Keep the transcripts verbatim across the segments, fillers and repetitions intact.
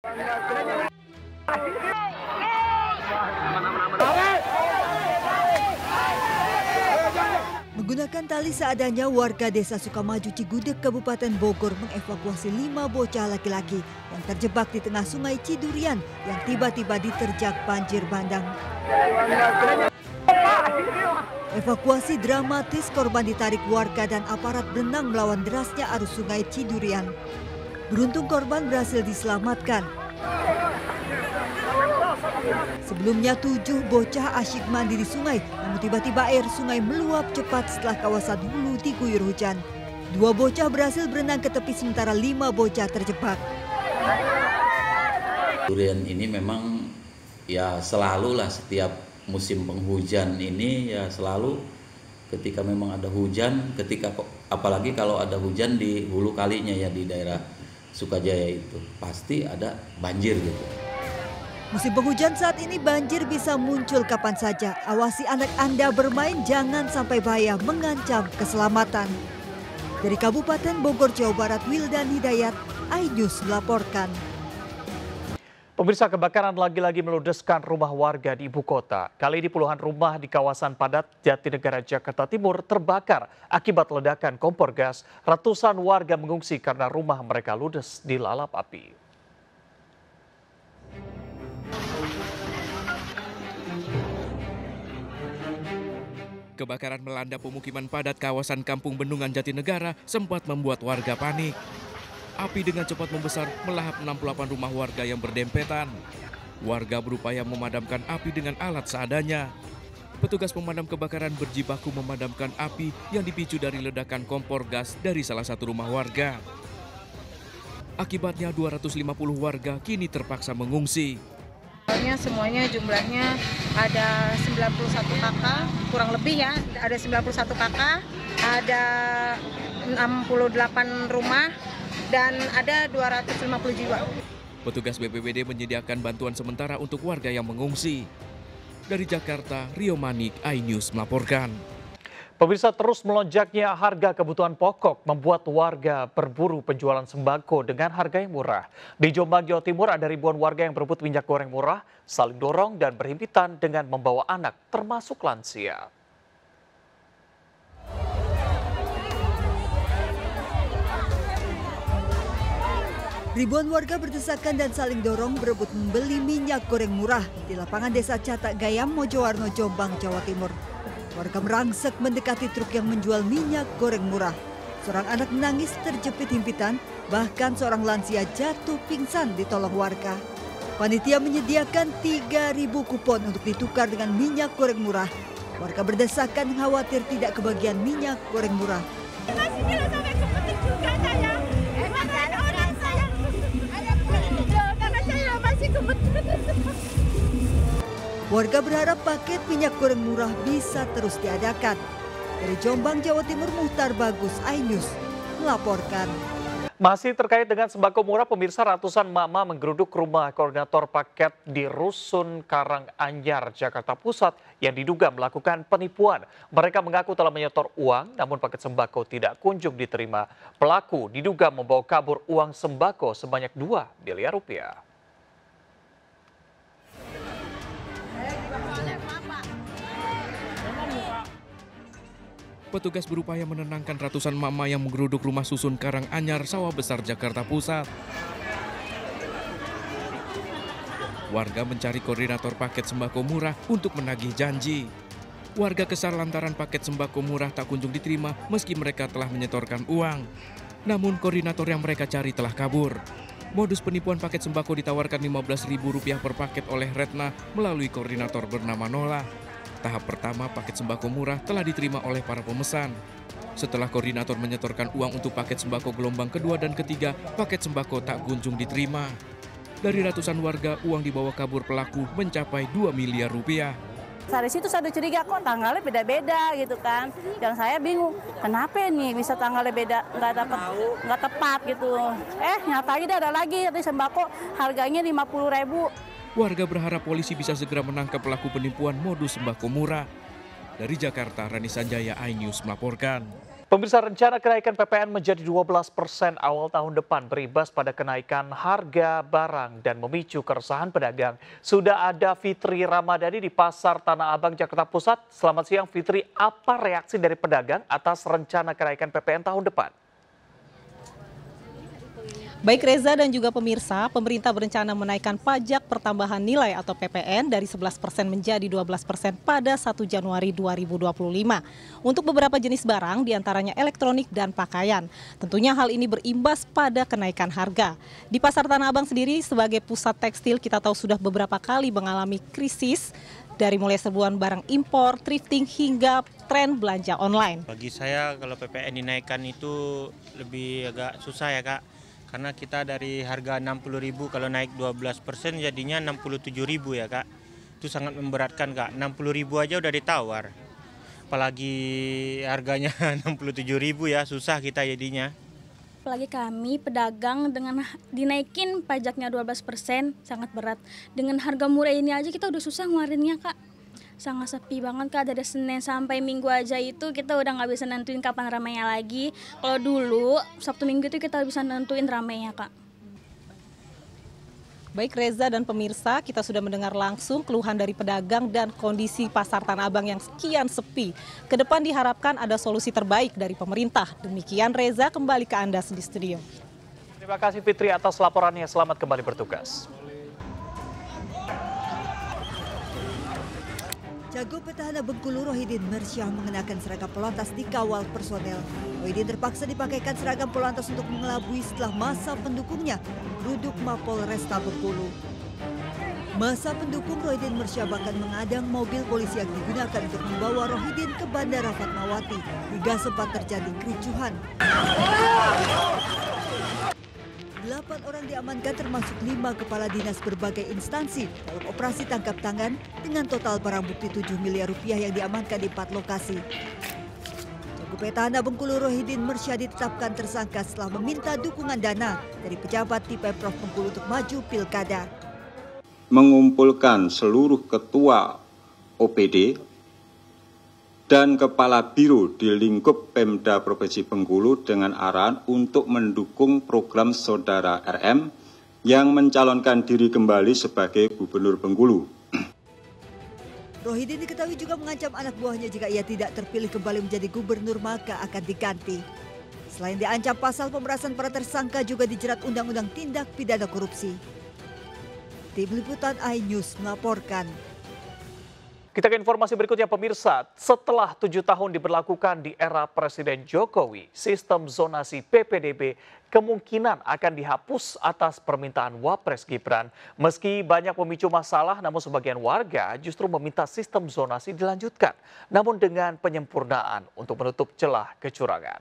Menggunakan tali seadanya, warga Desa Sukamaju, Cigudeg, Kabupaten Bogor mengevakuasi lima bocah laki-laki yang terjebak di tengah Sungai Cidurian yang tiba-tiba diterjang banjir bandang. Evakuasi dramatis, korban ditarik warga dan aparat berenang melawan derasnya arus Sungai Cidurian. Beruntung korban berhasil diselamatkan. Sebelumnya tujuh bocah asyik mandi di sungai, namun tiba-tiba air sungai meluap cepat setelah kawasan hulu diguyur hujan. Dua bocah berhasil berenang ke tepi sementara lima bocah terjebak. Durian ini memang ya selalu lah setiap musim penghujan ini ya selalu ketika memang ada hujan, ketika apalagi kalau ada hujan di hulu kalinya ya di daerah Sukajaya itu pasti ada banjir gitu. Musim penghujan saat ini banjir bisa muncul kapan saja. Awasi anak Anda bermain, jangan sampai bahaya mengancam keselamatan. Dari Kabupaten Bogor, Jawa Barat, Wildan Hidayat, iNews melaporkan. Pemirsa, kebakaran lagi-lagi meludeskan rumah warga di ibu kota. Kali ini puluhan rumah di kawasan padat Jatinegara, Jakarta Timur terbakar akibat ledakan kompor gas. Ratusan warga mengungsi karena rumah mereka ludes dilalap api. Kebakaran melanda pemukiman padat kawasan Kampung Bendungan Jatinegara sempat membuat warga panik. Api dengan cepat membesar melahap enam puluh delapan rumah warga yang berdempetan. Warga berupaya memadamkan api dengan alat seadanya. Petugas pemadam kebakaran berjibaku memadamkan api yang dipicu dari ledakan kompor gas dari salah satu rumah warga. Akibatnya dua ratus lima puluh warga kini terpaksa mengungsi. Semuanya jumlahnya ada sembilan puluh satu kakak, kurang lebih ya, ada sembilan puluh satu kakak, ada enam puluh delapan rumah, dan ada dua ratus lima puluh jiwa. Petugas B P B D menyediakan bantuan sementara untuk warga yang mengungsi. Dari Jakarta, Rio Manik, iNews melaporkan. Pemirsa, terus melonjaknya harga kebutuhan pokok membuat warga berburu penjualan sembako dengan harga yang murah. Di Jombang, Jawa Timur ada ribuan warga yang berebut minyak goreng murah, saling dorong dan berhimpitan dengan membawa anak termasuk lansia. Ribuan warga berdesakan dan saling dorong berebut membeli minyak goreng murah di lapangan Desa Catak Gayam, Mojowarno, Jombang, Jawa Timur. Warga merangsek mendekati truk yang menjual minyak goreng murah. Seorang anak menangis terjepit himpitan, bahkan seorang lansia jatuh pingsan ditolong warga. Panitia menyediakan tiga ribu kupon untuk ditukar dengan minyak goreng murah. Warga berdesakan khawatir tidak kebagian minyak goreng murah. Warga berharap paket minyak goreng murah bisa terus diadakan. Dari Jombang, Jawa Timur, Muhtar Bagus, iNews melaporkan. Masih terkait dengan sembako murah, pemirsa, ratusan mama menggeruduk rumah koordinator paket di Rusun Karanganyar, Jakarta Pusat yang diduga melakukan penipuan. Mereka mengaku telah menyetor uang, namun paket sembako tidak kunjung diterima. Pelaku diduga membawa kabur uang sembako sebanyak dua miliar rupiah. Petugas berupaya menenangkan ratusan mama yang menggeruduk rumah susun Karanganyar, Sawah Besar, Jakarta Pusat. Warga mencari koordinator paket sembako murah untuk menagih janji. Warga kesal lantaran paket sembako murah tak kunjung diterima meski mereka telah menyetorkan uang. Namun koordinator yang mereka cari telah kabur. Modus penipuan paket sembako ditawarkan lima belas ribu rupiah per paket oleh Retna melalui koordinator bernama Nola. Tahap pertama paket sembako murah telah diterima oleh para pemesan. Setelah koordinator menyetorkan uang untuk paket sembako gelombang kedua dan ketiga, paket sembako tak kunjung diterima. Dari ratusan warga, uang dibawa kabur pelaku mencapai dua miliar rupiah. Dari situ saya udah curiga kok tanggalnya beda-beda gitu kan. Yang saya bingung, kenapa nih bisa tanggalnya beda, nggak dapat, nggak tepat gitu. Eh nyatanya ada lagi, tapi sembako harganya lima puluh ribu. Warga berharap polisi bisa segera menangkap pelaku penipuan modus sembako murah. Dari Jakarta, Rani Sanjaya, iNews melaporkan. Pemirsa, rencana kenaikan P P N menjadi dua belas persen awal tahun depan berimbas pada kenaikan harga barang dan memicu keresahan pedagang. Sudah ada Fitri Ramadhani di Pasar Tanah Abang, Jakarta Pusat. Selamat siang Fitri, apa reaksi dari pedagang atas rencana kenaikan P P N tahun depan? Baik Reza dan juga pemirsa, pemerintah berencana menaikkan pajak pertambahan nilai atau P P N dari sebelas persen menjadi dua belas persen pada satu Januari dua ribu dua puluh lima. Untuk beberapa jenis barang, diantaranya elektronik dan pakaian. Tentunya hal ini berimbas pada kenaikan harga. Di Pasar Tanah Abang sendiri sebagai pusat tekstil, kita tahu sudah beberapa kali mengalami krisis, dari mulai serbuan barang impor, thrifting, hingga tren belanja online. Bagi saya kalau P P N dinaikkan itu lebih agak susah ya Kak. Karena kita dari harga enam puluh ribu kalau naik dua belas persen jadinya enam puluh tujuh ribu ya Kak. Itu sangat memberatkan Kak, enam puluh ribu aja udah ditawar. Apalagi harganya enam puluh tujuh ribu ya, susah kita jadinya. Apalagi kami pedagang dengan dinaikin pajaknya dua belas persen sangat berat. Dengan harga murah ini aja kita udah susah ngeluarinnya Kak. Sangat sepi banget Kak, dari Senin sampai Minggu aja itu kita udah nggak bisa nentuin kapan ramainya lagi. Kalau dulu Sabtu Minggu itu kita bisa nentuin ramainya Kak. Baik Reza dan pemirsa, kita sudah mendengar langsung keluhan dari pedagang dan kondisi Pasar Tanah Abang yang sekian sepi. Kedepan diharapkan ada solusi terbaik dari pemerintah. Demikian Reza, kembali ke Anda di studio. Terima kasih Fitri atas laporannya, selamat kembali bertugas. Jago petahana Bengkulu Rohidin Mersyah mengenakan seragam Polantas dikawal personel. Rohidin terpaksa dipakaikan seragam Polantas untuk mengelabui setelah masa pendukungnya duduk Mapol Resta Bengkulu. Masa pendukung Rohidin Mersyah bahkan mengadang mobil polisi yang digunakan untuk membawa Rohidin ke Bandara Fatmawati hingga sempat terjadi kericuhan. Delapan orang diamankan termasuk lima kepala dinas berbagai instansi dalam operasi tangkap tangan dengan total barang bukti tujuh miliar rupiah yang diamankan di empat lokasi. Jago petahana Bengkulu Rohidin Mersyah ditetapkan tersangka setelah meminta dukungan dana dari pejabat di Pemprov Bengkulu untuk maju pilkada. Mengumpulkan seluruh ketua O P D dan kepala biro di lingkup Pemda Provinsi Bengkulu dengan arahan untuk mendukung program Saudara R M yang mencalonkan diri kembali sebagai Gubernur Bengkulu. Rohidin diketahui juga mengancam anak buahnya jika ia tidak terpilih kembali menjadi gubernur maka akan diganti. Selain diancam pasal pemerasan, para tersangka juga dijerat Undang-Undang Tindak Pidana Korupsi. Tim Liputan iNews melaporkan. Kita ke informasi berikutnya pemirsa, setelah tujuh tahun diberlakukan di era Presiden Jokowi, sistem zonasi P P D B kemungkinan akan dihapus atas permintaan Wapres Gibran. Meski banyak memicu masalah, namun sebagian warga justru meminta sistem zonasi dilanjutkan, namun dengan penyempurnaan untuk menutup celah kecurangan.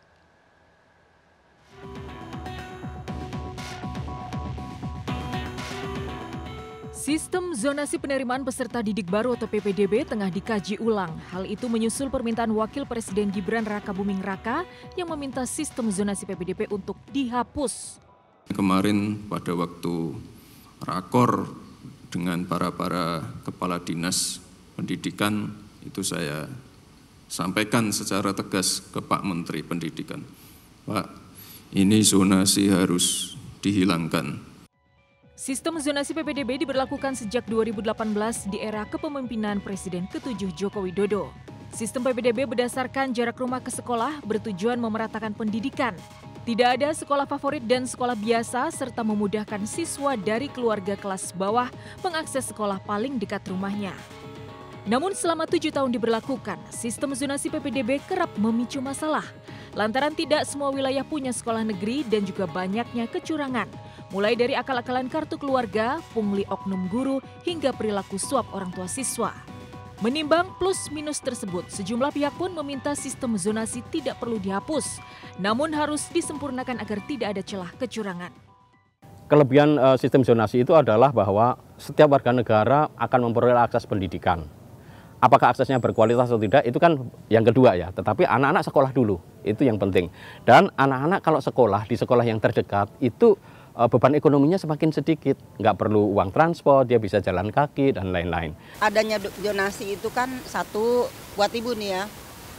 Sistem zonasi penerimaan peserta didik baru atau P P D B tengah dikaji ulang. Hal itu menyusul permintaan Wakil Presiden Gibran Raka Buming Raka yang meminta sistem zonasi P P D B untuk dihapus. Kemarin pada waktu rakor dengan para-para kepala dinas pendidikan itu saya sampaikan secara tegas ke Pak Menteri Pendidikan. Pak, ini zonasi harus dihilangkan. Sistem zonasi P P D B diberlakukan sejak dua ribu delapan belas di era kepemimpinan Presiden ketujuh Joko Widodo. Sistem P P D B berdasarkan jarak rumah ke sekolah bertujuan memeratakan pendidikan. Tidak ada sekolah favorit dan sekolah biasa serta memudahkan siswa dari keluarga kelas bawah mengakses sekolah paling dekat rumahnya. Namun selama tujuh tahun diberlakukan, sistem zonasi P P D B kerap memicu masalah. Lantaran tidak semua wilayah punya sekolah negeri dan juga banyaknya kecurangan. Mulai dari akal-akalan kartu keluarga, pungli oknum guru, hingga perilaku suap orang tua siswa. Menimbang plus minus tersebut, sejumlah pihak pun meminta sistem zonasi tidak perlu dihapus, namun harus disempurnakan agar tidak ada celah kecurangan. Kelebihan uh, sistem zonasi itu adalah bahwa setiap warga negara akan memperoleh akses pendidikan. Apakah aksesnya berkualitas atau tidak, itu kan yang kedua ya. Tetapi anak-anak sekolah dulu, itu yang penting. Dan anak-anak kalau sekolah, di sekolah yang terdekat, itu beban ekonominya semakin sedikit, nggak perlu uang transport, dia bisa jalan kaki dan lain-lain. Adanya zonasi itu kan satu buat ibu nih ya,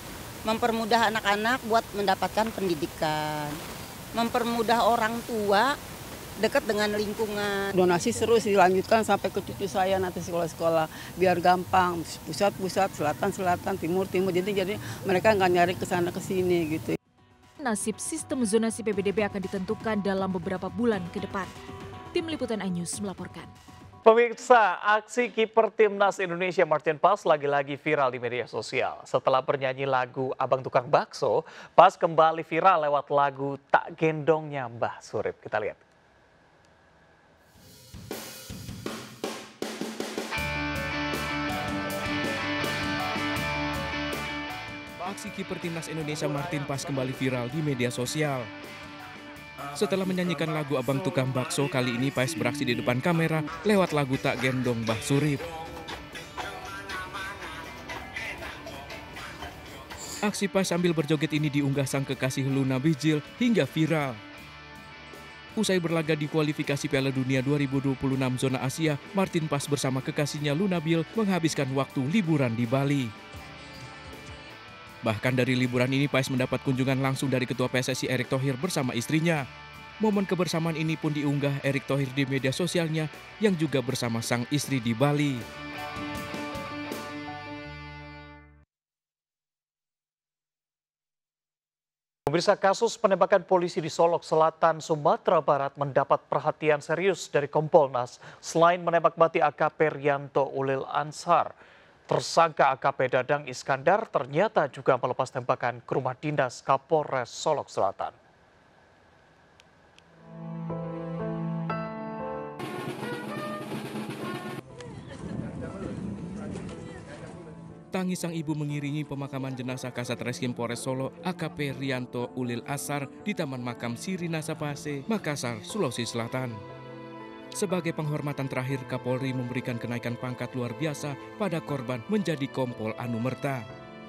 mempermudah anak-anak buat mendapatkan pendidikan, mempermudah orang tua dekat dengan lingkungan. Donasi seru sih, dilanjutkan sampai ke cucu saya nanti sekolah-sekolah biar gampang, pusat-pusat, selatan-selatan, timur-timur, jadi jadi mereka nggak nyari ke sana ke sini gitu. Nasib sistem zonasi P B D B akan ditentukan dalam beberapa bulan ke depan. Tim Liputan iNews melaporkan. Pemirsa, aksi kiper Timnas Indonesia Martin Paes lagi-lagi viral di media sosial. Setelah bernyanyi lagu Abang Tukang Bakso, Paes kembali viral lewat lagu Tak Gendongnya Mbah Surip. Kita lihat. Aksi kiper Timnas Indonesia Martin Paes kembali viral di media sosial. Setelah menyanyikan lagu Abang Tukang Bakso, kali ini Paes beraksi di depan kamera lewat lagu Tak Gendong Mbah Surip. Aksi Paes sambil berjoget ini diunggah sang kekasih Luna Bijil hingga viral. Usai berlaga di kualifikasi Piala Dunia dua ribu dua puluh enam zona Asia, Martin Paes bersama kekasihnya Luna Bijil menghabiskan waktu liburan di Bali. Bahkan dari liburan ini Paes mendapat kunjungan langsung dari Ketua P S S I Erick Thohir bersama istrinya. Momen kebersamaan ini pun diunggah Erick Thohir di media sosialnya yang juga bersama sang istri di Bali. Pemirsa, kasus penembakan polisi di Solok Selatan, Sumatera Barat mendapat perhatian serius dari Kompolnas. Selain menembak mati A K P Rianto Ulil Ansar, tersangka A K P Dadang Iskandar ternyata juga melepas tembakan ke rumah dinas Kapolres Solok Selatan. Tangis sang ibu mengiringi pemakaman jenazah Kasat Reskrim Polres Solo A K P Rianto Ulil Ansar di Taman Makam Siri Nasapase, Makassar, Sulawesi Selatan. Sebagai penghormatan terakhir, Kapolri memberikan kenaikan pangkat luar biasa pada korban menjadi Kompol Anumerta.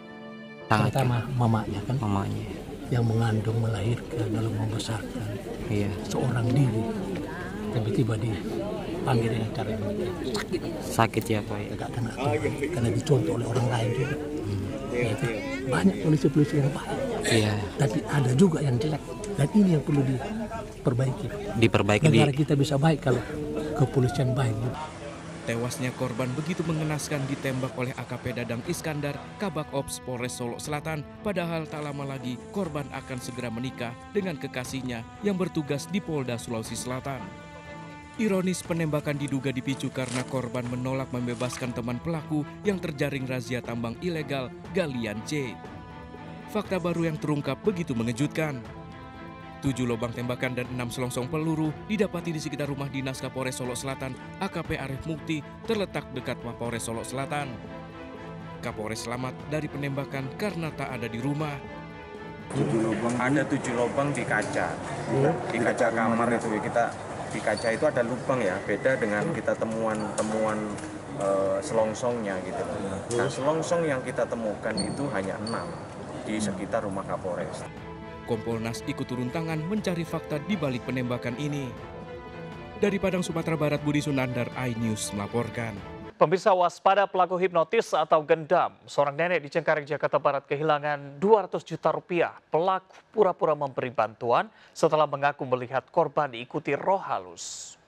Pertama mamanya kan, mamanya yang mengandung, melahirkan, lalu membesarkan iya. seorang diri, tiba-tiba dipanggil dengan cara yang sakit. Sakit ya Pak? Agak kena karena dicontoh oleh orang lain juga. Hmm. Ya, itu. Banyak polisi-polisi yang baik, iya. tapi ada juga yang jelek. Dan ini yang perlu diperbaiki. Diperbaiki. Negara di... kita bisa baik kalau kepolisian baik. Tewasnya korban begitu mengenaskan ditembak oleh A K P Dadang Iskandar, Kabak Ops Polres Solo Selatan. Padahal tak lama lagi korban akan segera menikah dengan kekasihnya yang bertugas di Polda Sulawesi Selatan. Ironis, penembakan diduga dipicu karena korban menolak membebaskan teman pelaku yang terjaring razia tambang ilegal Galian C. Fakta baru yang terungkap begitu mengejutkan. Tujuh lubang tembakan dan enam selongsong peluru didapati di sekitar rumah dinas Kapolres Solo Selatan. A K P Arif Mukti terletak dekat Mapolres Solo Selatan. Kapolres selamat dari penembakan karena tak ada di rumah. Tujuh lubang, ada tujuh lubang di kaca, di kaca kamar itu kita di kaca itu ada lubang ya, beda dengan kita temuan-temuan uh, selongsongnya gitu. Nah, selongsong yang kita temukan itu hanya enam di sekitar rumah Kapolres. Kompolnas ikut turun tangan mencari fakta di balik penembakan ini. Dari Padang, Sumatera Barat, Budi Sunandar, iNews melaporkan. Pemirsa, waspada pelaku hipnotis atau gendam. Seorang nenek di Cengkareng, Jakarta Barat kehilangan dua ratus juta rupiah. Pelaku pura-pura memberi bantuan setelah mengaku melihat korban diikuti roh halus.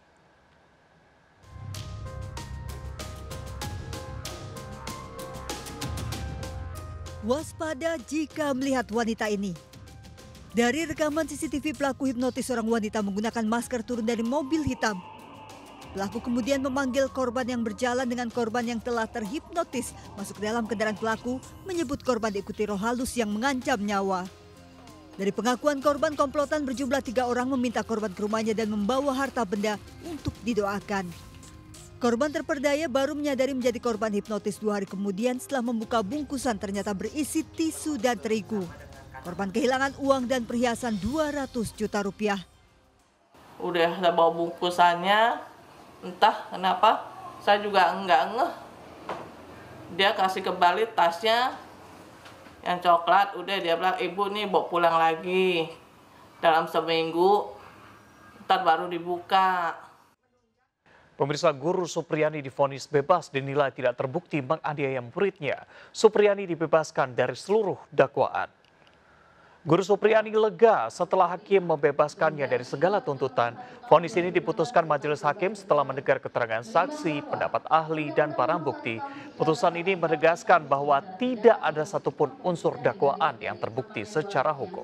Waspada jika melihat wanita ini. Dari rekaman C C T V, pelaku hipnotis seorang wanita menggunakan masker turun dari mobil hitam. Pelaku kemudian memanggil korban yang berjalan dengan korban yang telah terhipnotis masuk dalam kendaraan pelaku, menyebut korban diikuti roh halus yang mengancam nyawa. Dari pengakuan korban, komplotan berjumlah tiga orang meminta korban ke rumahnya dan membawa harta benda untuk didoakan. Korban terperdaya baru menyadari menjadi korban hipnotis dua hari kemudian setelah membuka bungkusan ternyata berisi tisu dan terigu. Korban kehilangan uang dan perhiasan dua ratus juta rupiah. Udah saya bawa bungkusannya, entah kenapa saya juga enggak ngeh. Dia kasih kembali tasnya yang coklat, udah dia bilang, ibu nih bawa pulang lagi. Dalam seminggu, ntar baru dibuka. Pemirsa, guru Supriyani divonis bebas dinilai tidak terbukti menganiaya muridnya. Supriyani dibebaskan dari seluruh dakwaan. Guru Supriyani lega setelah hakim membebaskannya dari segala tuntutan. Vonis ini diputuskan majelis hakim setelah mendengar keterangan saksi, pendapat ahli, dan barang bukti. Putusan ini menegaskan bahwa tidak ada satupun unsur dakwaan yang terbukti secara hukum.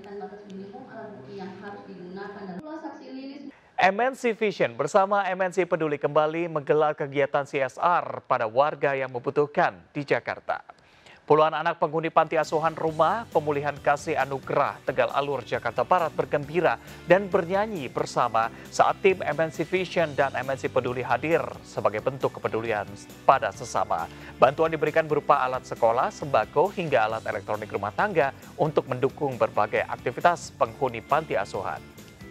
M N C Vision bersama M N C Peduli kembali menggelar kegiatan C S R pada warga yang membutuhkan di Jakarta. Puluhan anak penghuni panti asuhan Rumah Pemulihan Kasih Anugerah Tegal Alur, Jakarta Barat bergembira dan bernyanyi bersama saat tim M N C Vision dan M N C Peduli hadir sebagai bentuk kepedulian pada sesama. Bantuan diberikan berupa alat sekolah, sembako, hingga alat elektronik rumah tangga untuk mendukung berbagai aktivitas penghuni panti asuhan.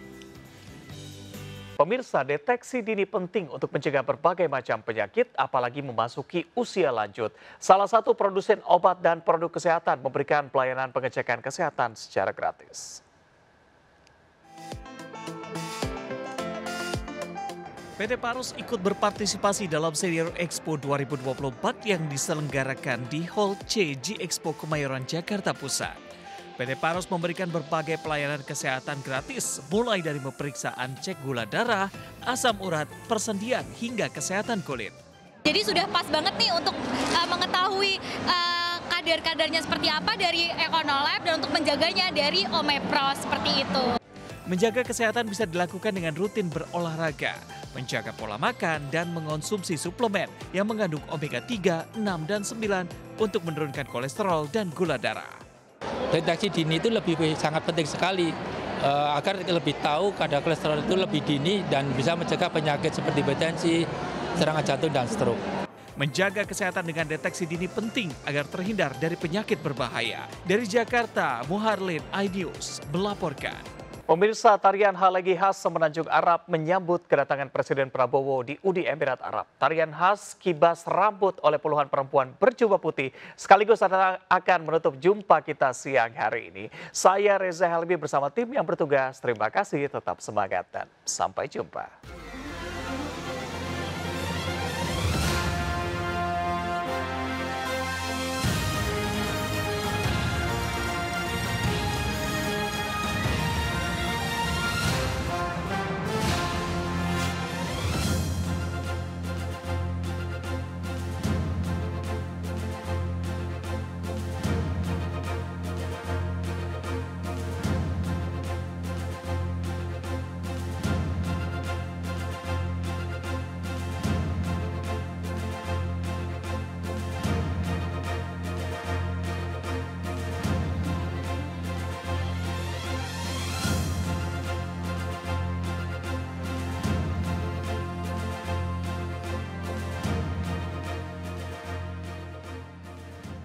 Pemirsa, deteksi dini penting untuk mencegah berbagai macam penyakit, apalagi memasuki usia lanjut. Salah satu produsen obat dan produk kesehatan memberikan pelayanan pengecekan kesehatan secara gratis. P T Parus ikut berpartisipasi dalam Senior Expo dua ribu dua puluh empat yang diselenggarakan di Hall C G Expo Kemayoran, Jakarta Pusat. P T Parus memberikan berbagai pelayanan kesehatan gratis, mulai dari pemeriksaan cek gula darah, asam urat, persendian, hingga kesehatan kulit. Jadi sudah pas banget nih untuk uh, mengetahui uh, kadar-kadarnya seperti apa dari Econolab dan untuk menjaganya dari Omepro seperti itu. Menjaga kesehatan bisa dilakukan dengan rutin berolahraga, menjaga pola makan, dan mengonsumsi suplemen yang mengandung omega tiga, enam, dan sembilan untuk menurunkan kolesterol dan gula darah. Deteksi dini itu lebih sangat penting sekali uh, agar lebih tahu kadar kolesterol itu lebih dini dan bisa mencegah penyakit seperti hipertensi, serangan jantung, dan stroke. Menjaga kesehatan dengan deteksi dini penting agar terhindar dari penyakit berbahaya. Dari Jakarta, Muharlin, iNews melaporkan. Pemirsa, tarian Halegi khas Semenanjung Arab menyambut kedatangan Presiden Prabowo di Uni Emirat Arab. Tarian khas kibas rambut oleh puluhan perempuan berjubah putih sekaligus akan menutup jumpa kita siang hari ini. Saya Reza Helmi bersama tim yang bertugas. Terima kasih, tetap semangat dan sampai jumpa.